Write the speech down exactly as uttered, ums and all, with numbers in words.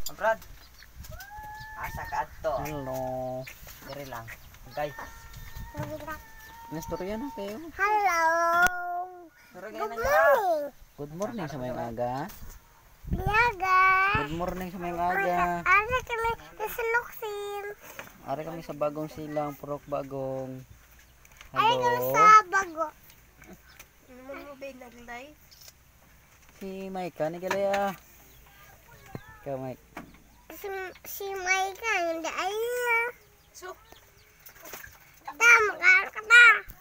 Brad. Asa ka adto? Hello. Diri lang. Okay. Nastorya na kayo. Hello. Pero Good ganyan na. morning. Good morning sa mayong aga. Biyaga. Good morning sa mayong aga. Ano kami sa Luksin? Ari kami sa bagong silang, Purok Bagong. Ay kami Hello. sa Bago. Naman mo ba nag-live? Si Mike, ni galaya. Ikaw Mike. Si, si Maika, hindi ay. So, Tama ka, ka